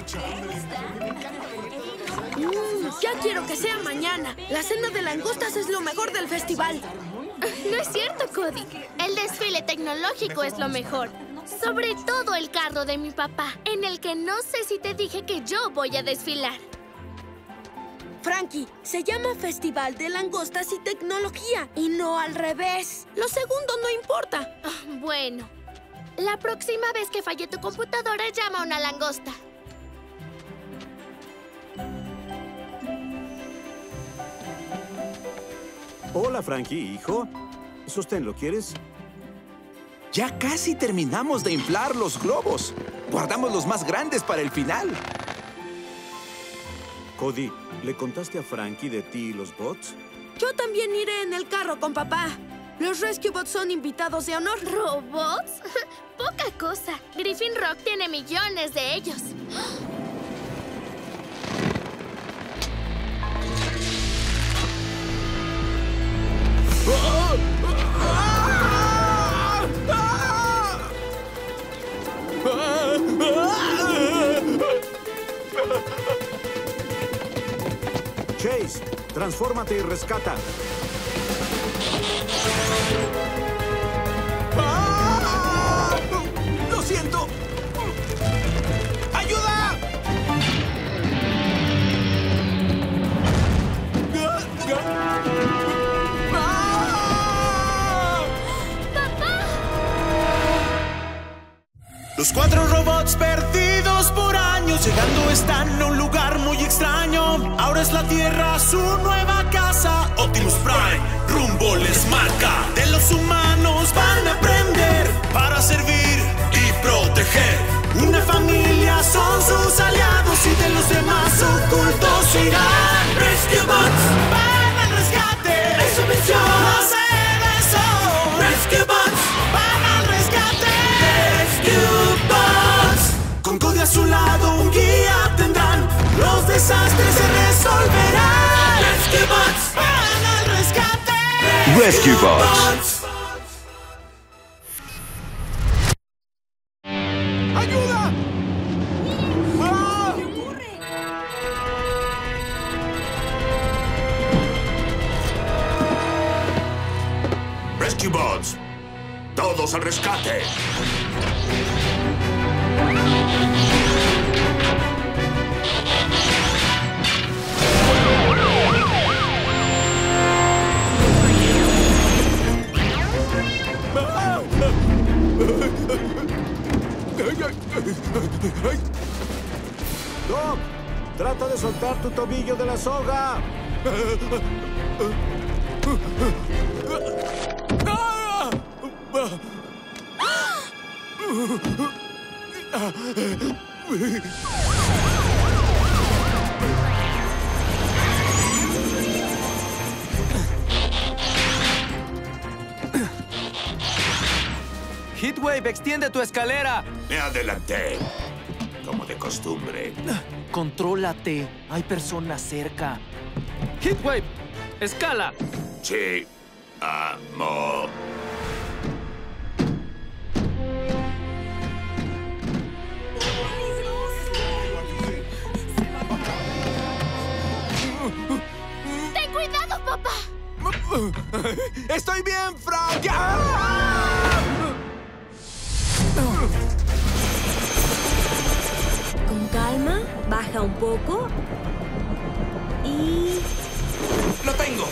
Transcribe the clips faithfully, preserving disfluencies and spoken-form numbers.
Mm, ya quiero que sea mañana. La cena de langostas es lo mejor del festival. No es cierto, Cody. El desfile tecnológico es lo mejor. Sobre todo el carro de mi papá, en el que no sé si te dije que yo voy a desfilar. Frankie, se llama Festival de Langostas y Tecnología, y no al revés. Lo segundo no importa. Oh, bueno, la próxima vez que falle tu computadora, llama a una langosta. Hola, Frankie, hijo. Sosténlo, ¿quieres? Ya casi terminamos de inflar los globos. Guardamos los más grandes para el final. Cody, ¿le contaste a Frankie de ti y los bots? Yo también iré en el carro con papá. Los Rescue Bots son invitados de honor. ¿Robots? Poca cosa. Griffin Rock tiene millones de ellos. Chase, transfórmate y rescata. ¡Ah! ¡Lo siento! ¡Ayuda! Los cuatro robots perdidos por años, llegando están a un lugar muy extraño. Ahora es la Tierra su nueva casa. Optimus Prime rumbo les marca. De los humanos van a aprender para servir y proteger. Una familia son sus aliados y de los demás ocultos irán. Rescue Bots van al rescate. Es su misión hacer eso. Rescue Bots van al rescate. Rescue Bots. Con Cody a su lado un guía tendrán. Los desastres se resolverán. Rescue Bots van al rescate. Rescue Bots. ¡Ayuda! ¡Ah! ¿Qué ocurre? Rescue Bots. Todos al rescate. Doc, trata de soltar tu tobillo de la soga. Heatwave, extiende tu escalera. Me adelanté, como de costumbre. Contrólate. Hay personas cerca. Heatwave, escala. Sí, amo. ¡Ten cuidado, papá! ¡Estoy bien, Frank! ¡Ah! Con calma, baja un poco. Y... ¡Lo tengo!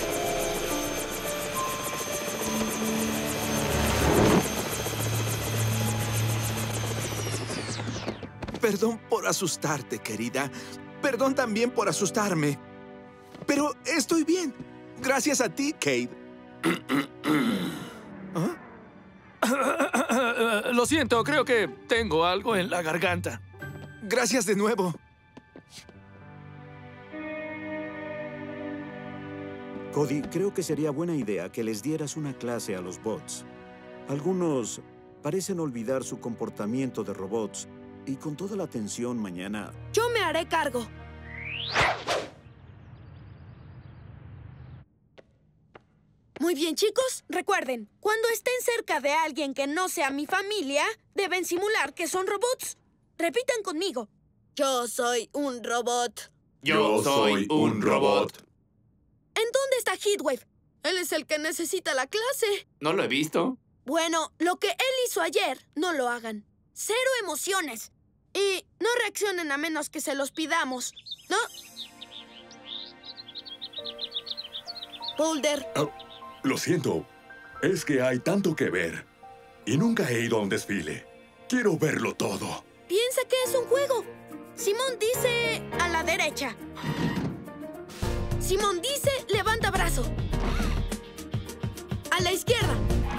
Perdón por asustarte, querida. Perdón también por asustarme. Pero estoy bien. Gracias a ti, Cade. ¿Ah? Lo siento, creo que tengo algo en la garganta. Gracias de nuevo. Cody, creo que sería buena idea que les dieras una clase a los bots. Algunos parecen olvidar su comportamiento de robots y con toda la atención mañana... Yo me haré cargo. Muy bien, chicos. Recuerden, cuando estén cerca de alguien que no sea mi familia, deben simular que son robots. Repitan conmigo. Yo soy un robot. Yo soy un robot. ¿En dónde está Heatwave? Él es el que necesita la clase. ¿No lo he visto? Bueno, lo que él hizo ayer, no lo hagan. Cero emociones. Y no reaccionen a menos que se los pidamos, ¿no? Boulder. Oh, lo siento. Es que hay tanto que ver. Y nunca he ido a un desfile. Quiero verlo todo. Piensa que es un juego. Simón dice a la derecha. Simón dice levanta brazo. A la izquierda.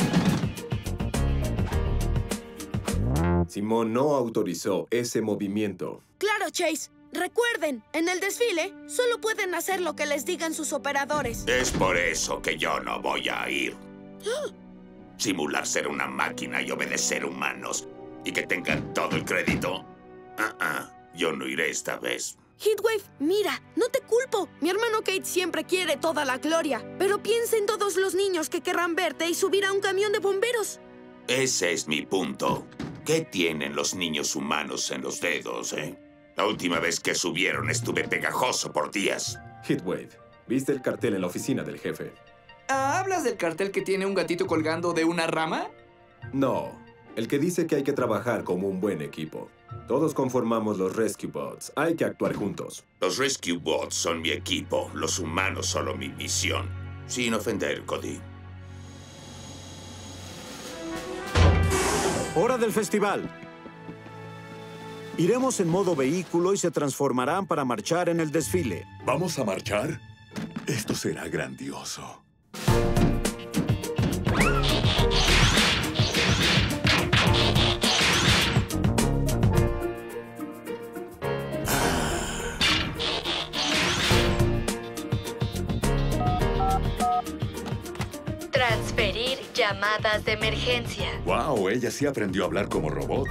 Simón no autorizó ese movimiento. Claro, Chase. Recuerden, en el desfile solo pueden hacer lo que les digan sus operadores. Es por eso que yo no voy a ir. Simular ser una máquina y obedecer humanos. Y que tengan todo el crédito. Uh-uh. Yo no iré esta vez. Heatwave, mira, no te culpo. Mi hermano Kate siempre quiere toda la gloria. Pero piensa en todos los niños que querrán verte y subir a un camión de bomberos. Ese es mi punto. ¿Qué tienen los niños humanos en los dedos, eh? La última vez que subieron estuve pegajoso por días. Heatwave, ¿viste el cartel en la oficina del jefe? ¿Hablas del cartel que tiene un gatito colgando de una rama? No, el que dice que hay que trabajar como un buen equipo. Todos conformamos los Rescue Bots. Hay que actuar juntos. Los Rescue Bots son mi equipo. Los humanos solo mi misión. Sin ofender, Cody. Hora del festival. Iremos en modo vehículo y se transformarán para marchar en el desfile. ¿Vamos a marchar? Esto será grandioso. Transferir llamadas de emergencia. Wow, ella sí aprendió a hablar como robot.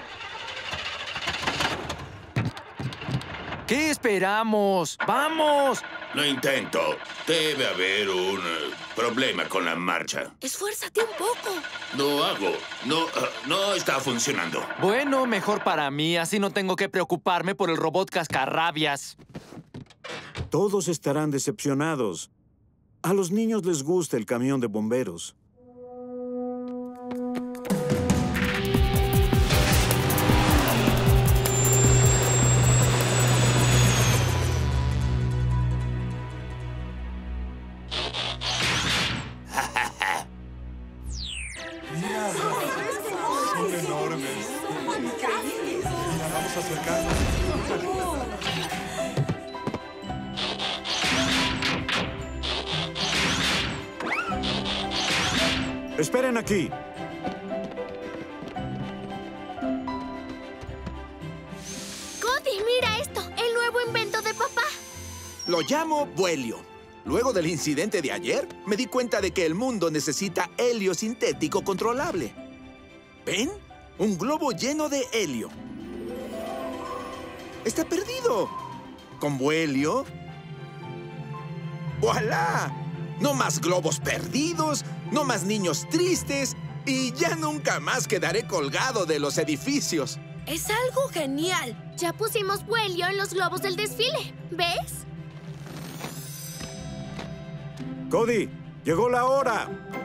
¿Qué esperamos? ¡Vamos! Lo intento. Debe haber un uh, problema con la marcha. Esfuérzate un poco. No hago. No, uh, no está funcionando. Bueno, mejor para mí. Así no tengo que preocuparme por el robot cascarrabias. Todos estarán decepcionados. A los niños les gusta el camión de bomberos. Son enormes. Vamos a acercarnos. Esperen aquí. Cody, mira esto. El nuevo invento de papá. Lo llamo Vuelio. Luego del incidente de ayer, me di cuenta de que el mundo necesita helio sintético controlable. ¿Ven? Un globo lleno de helio. Está perdido. Con Vuelio. ¡Voilá! No más globos perdidos, no más niños tristes y ya nunca más quedaré colgado de los edificios. Es algo genial. Ya pusimos vuelo en los globos del desfile. ¿Ves? Cody, llegó la hora.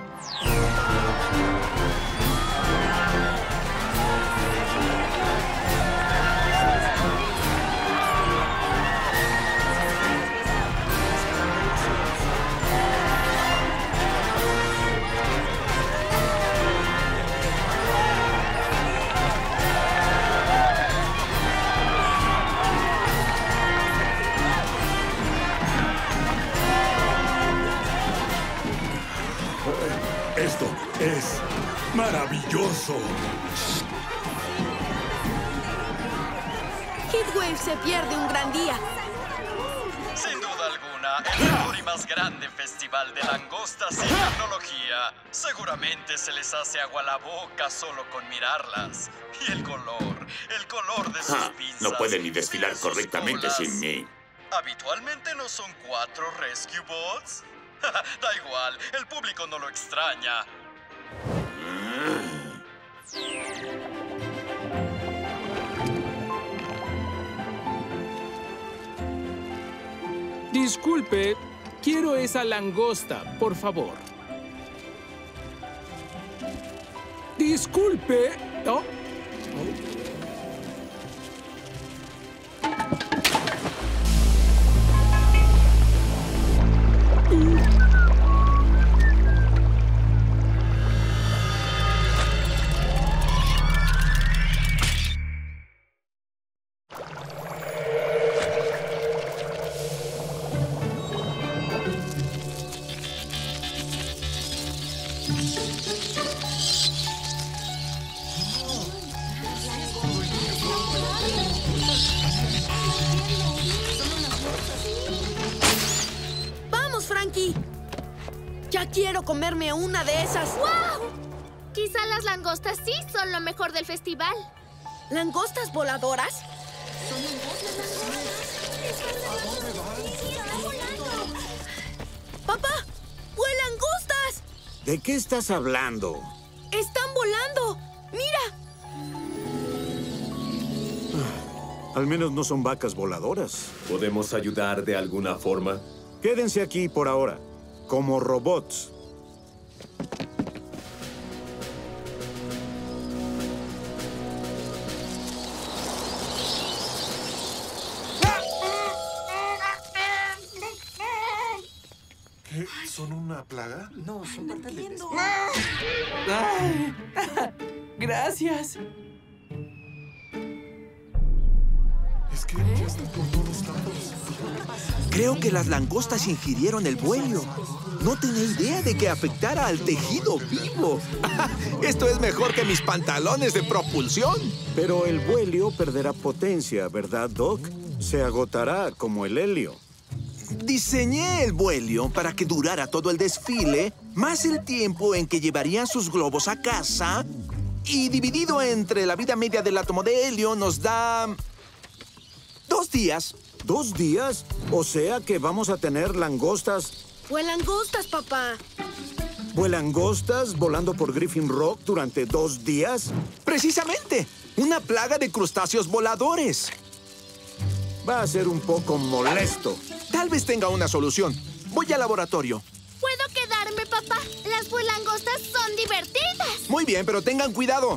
Esto es maravilloso. Heatwave se pierde un gran día. Sin duda alguna, el mejor y más grande festival de langostas y tecnología. Seguramente se les hace agua a la boca solo con mirarlas. Y el color, el color de sus Ah, pinzas. no pueden ni desfilar de sus correctamente colas. sin mí. Habitualmente no son cuatro Rescue Bots. Da igual, el público no lo extraña. Disculpe, quiero esa langosta, por favor. Disculpe. Oh. Oh. Ya quiero comerme una de esas. ¡Wow! Quizá las langostas sí son lo mejor del festival. ¿Langostas voladoras? ¡Papá! ¡Vuelan langostas! ¿De qué estás hablando? ¡Están volando! ¡Mira! Ah, al menos no son vacas voladoras. ¿Podemos ayudar de alguna forma? Quédense aquí por ahora, como robots. ¿Qué? ¿Son una plaga? No, son parte del destino. ¡Ay! ¡Gracias! Es que ya están por todos lados. Creo que las langostas ingirieron el vuelo. No tenía idea de que afectara al tejido vivo. Esto es mejor que mis pantalones de propulsión. Pero el vuelo perderá potencia, ¿verdad, Doc? Se agotará como el helio. Diseñé el vuelo para que durara todo el desfile, más el tiempo en que llevarían sus globos a casa, y dividido entre la vida media del átomo de helio nos da... dos días. ¿Dos días? O sea que vamos a tener langostas... ¡Vuelan langostas, papá! ¿Vuelangostas volando por Griffin Rock durante dos días? ¡Precisamente! ¡Una plaga de crustáceos voladores! Va a ser un poco molesto. Tal vez tenga una solución. Voy al laboratorio. ¿Puedo quedarme, papá? Las vuelangostas son divertidas. Muy bien, pero tengan cuidado.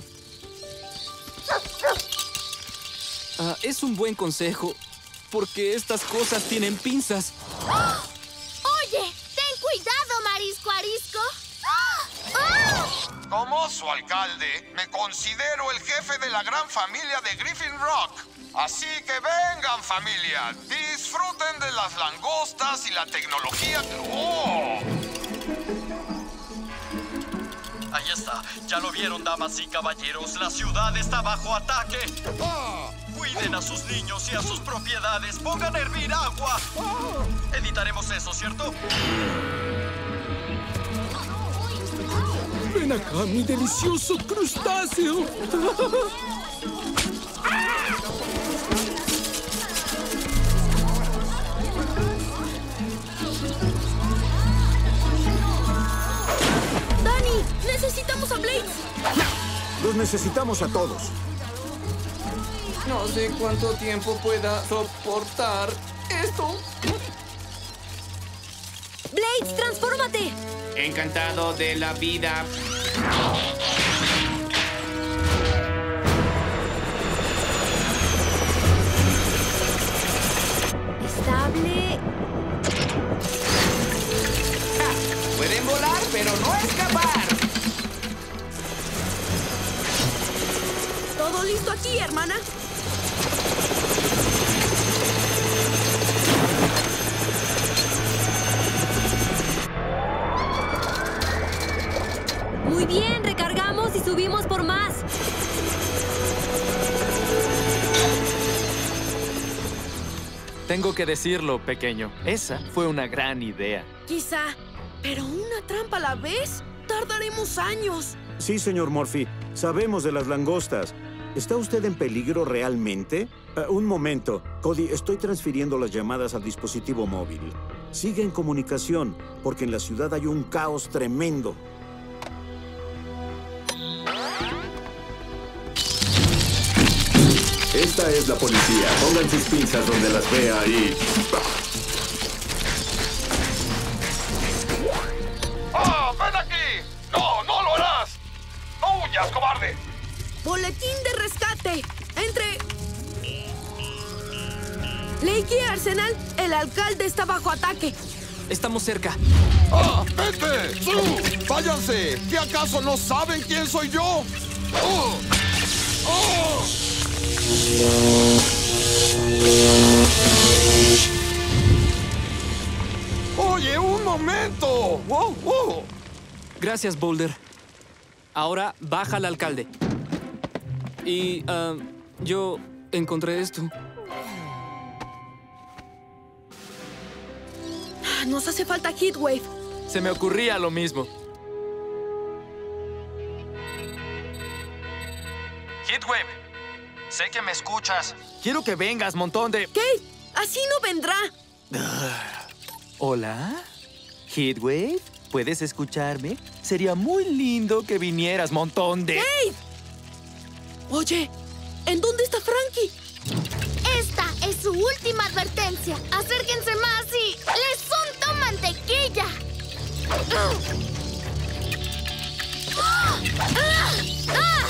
Uh, es un buen consejo, porque estas cosas tienen pinzas. ¡Oh! Oye, ten cuidado, marisco arisco. ¡Oh! ¡Oh! Como su alcalde, me considero el jefe de la gran familia de Griffin Rock. Así que vengan, familia. Disfruten de las langostas y la tecnología. ¡Oh! Ahí está. Ya lo vieron, damas y caballeros. La ciudad está bajo ataque. ¡Oh! Cuiden a sus niños y a sus propiedades. Pongan a hervir agua. ¡Oh! Editaremos eso, ¿cierto? Ven acá, mi delicioso crustáceo. ¡Dani! ¡Necesitamos a Blades! Los necesitamos a todos. No sé cuánto tiempo pueda soportar esto. ¡Blades, transfórmate! Encantado de la vida. Estable. ¡Ja! Pueden volar, pero no escapar. ¿Todo listo aquí, hermana? Muy bien, recargamos y subimos por más. Tengo que decirlo, pequeño. Esa fue una gran idea. Quizá, pero una trampa a la vez. Tardaremos años. Sí, señor Murphy. Sabemos de las langostas. ¿Está usted en peligro realmente? Uh, un momento. Cody, estoy transfiriendo las llamadas al dispositivo móvil. Sigue en comunicación, porque en la ciudad hay un caos tremendo. Esta es la policía. Pongan sus pinzas donde las vea y... boletín de rescate. Entre Lake y Arsenal, el alcalde está bajo ataque. Estamos cerca. ¡Ah! ¡Vete! ¡Su! ¡Váyanse! ¿Qué acaso no saben quién soy yo? ¡Oh! ¡Oh! ¡Oye, un momento! ¡Wow, wow! Gracias, Boulder. Ahora baja al alcalde. Y ah, yo encontré esto. Nos hace falta Heatwave. Se me ocurría lo mismo. Heatwave, sé que me escuchas. Quiero que vengas, montón de... Kate, así no vendrá. ¿Hola? ¿Heatwave? ¿Puedes escucharme? Sería muy lindo que vinieras, montón de... ¡Kate! Oye, ¿en dónde está Frankie? Esta es su última advertencia. Acérquense más y les unto mantequilla. ¡Ah! ¡Ah! ¡Ah! ¡Ah!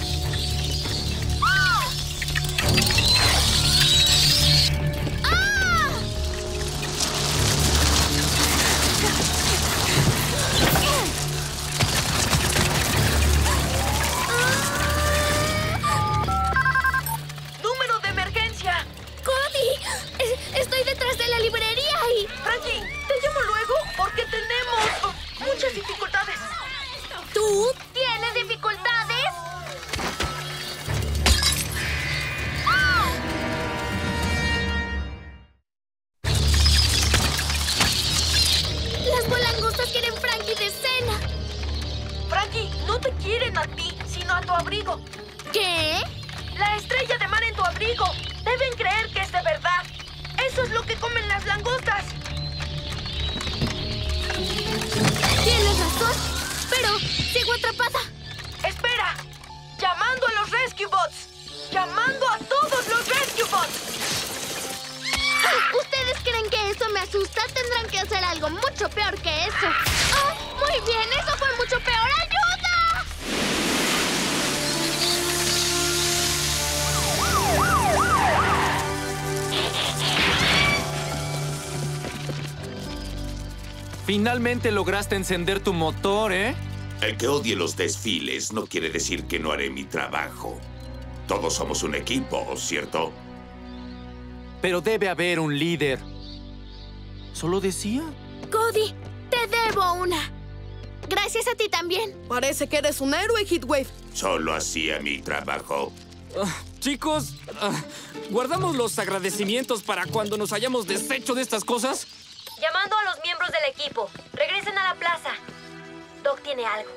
¡Número de emergencia! ¡Cody! Es- Estoy detrás de la librería y... Frankie, te llamo luego porque tenemos oh, muchas dificultades. ¿Tú tienes dificultades? ¡Ah! Las bolangostas quieren Frankie de cena. Frankie, no te quieren a ti, sino a tu abrigo. ¿Qué? La estrella de mar en tu abrigo. Deben creer que es de verdad. Eso es lo que comen las langostas. Tienes razón, pero sigo atrapada. Espera. Llamando a los Rescue Bots. Llamando a todos los Rescue Bots. ¿Ustedes creen que eso me asusta? Tendrán que hacer algo mucho peor que eso. ¡Ah! Muy bien, eso fue mucho peor. ¡Ayuda! Finalmente lograste encender tu motor, ¿eh? El que odie los desfiles no quiere decir que no haré mi trabajo. Todos somos un equipo, ¿cierto? Pero debe haber un líder. Solo decía. Cody, te debo una. Gracias a ti también. Parece que eres un héroe, Heatwave. Solo hacía mi trabajo. Uh, chicos, uh, ¿guardamos los agradecimientos para cuando nos hayamos deshecho de estas cosas? Llamando a los miembros del equipo. Regresen a la plaza. Doc tiene algo.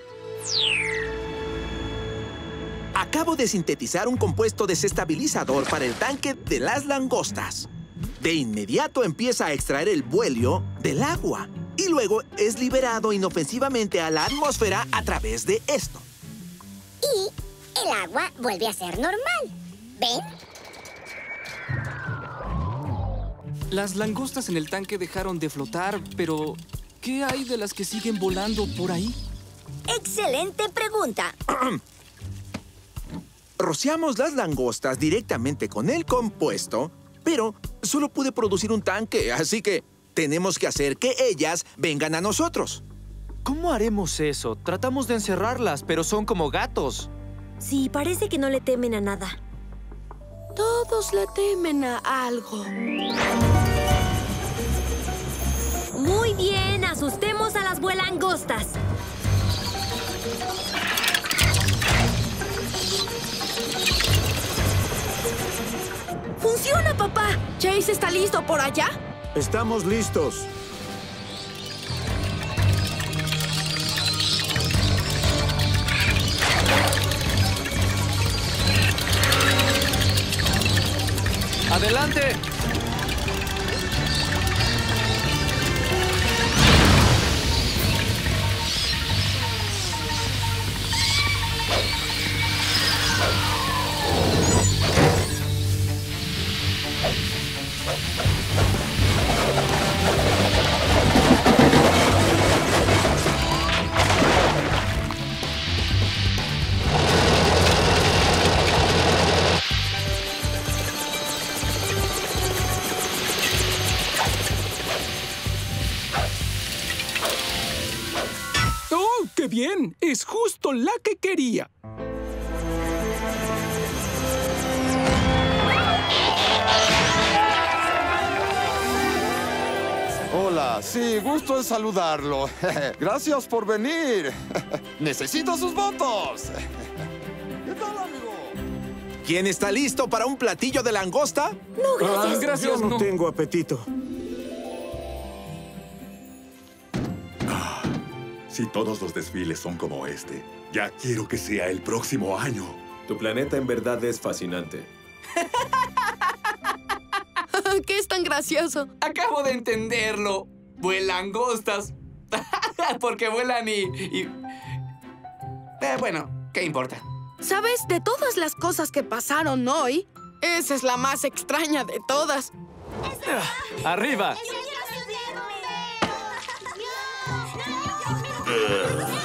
Acabo de sintetizar un compuesto desestabilizador para el tanque de las langostas. De inmediato empieza a extraer el buelio del agua y luego es liberado inofensivamente a la atmósfera a través de esto. Y el agua vuelve a ser normal. ¿Ven? Las langostas en el tanque dejaron de flotar, pero ¿qué hay de las que siguen volando por ahí? Excelente pregunta. Rociamos las langostas directamente con el compuesto, pero solo pude producir un tanque, así que tenemos que hacer que ellas vengan a nosotros. ¿Cómo haremos eso? Tratamos de encerrarlas, pero son como gatos. Sí, parece que no le temen a nada. Todos le temen a algo. Muy bien, asustemos a las vuelangostas. ¡Funciona, papá! ¿Chase está listo por allá? Estamos listos. ¡Adelante! bien. Es justo la que quería. Hola, sí, gusto en saludarlo. Gracias por venir. Necesito sus votos. ¿Qué tal, amigo? ¿Quién está listo para un platillo de langosta? No, gracias. Ah, gracias, yo no, no tengo apetito. Ah, si todos los desfiles son como este, ya quiero que sea el próximo año. Tu planeta en verdad es fascinante. ¿Qué es tan gracioso? Acabo de entenderlo. Vuelan langostas. Porque vuelan y... y... Eh, bueno, ¿qué importa? ¿Sabes? De todas las cosas que pasaron hoy, esa es la más extraña de todas. ¡Arriba! Uh.